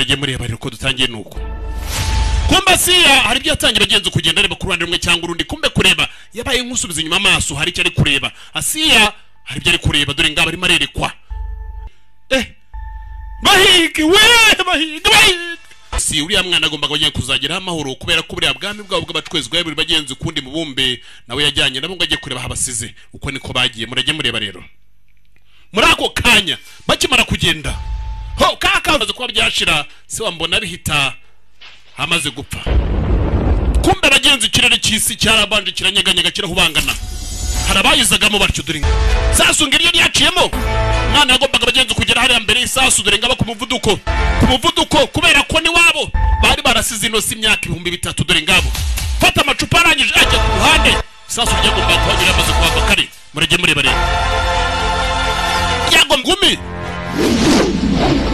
murage mureba rero ko dutangiye nuko kumbe Asiya hari byo yatangiye bagenze kugenda areba ku ruhande rumwe cyangwa urundi kumbe kureba yabaye nkusubiza inyuma amaso hari icyo ari kureba Asiya hari byo ari kureba dore ngaba ari marerekwa bahigi si uriya mwana agomba kujya kuzagira amahoro kubera ko buriya bwami bwabo bw'abatwezwa buri bagenzi kundi mu bumbe nawe yajyanye nabo ngo ajye kureba habasize uko niko bagiye murage mureba rero muri ako kanya bakimara kugenda ho kakabaze kuba byashira se wambona bihita amaze gupfa kumbe bagenzi ikirere cy'isi cyarabanje kiranyeganyega kirahubangana harabayizagamo batyo dore sasu ngiriye yaciyemo mwana yagombaga bagenzi kugera hari mbere isasu dore ngaba ku muvuduko kubera ko ni wabo bari barasize inosi imyaka 3000 dore ngabo fata amacupa arangije ajya ku ruhande sasu ryagomba kuhagira amaze kuva kare murage mureba rero yago ngumi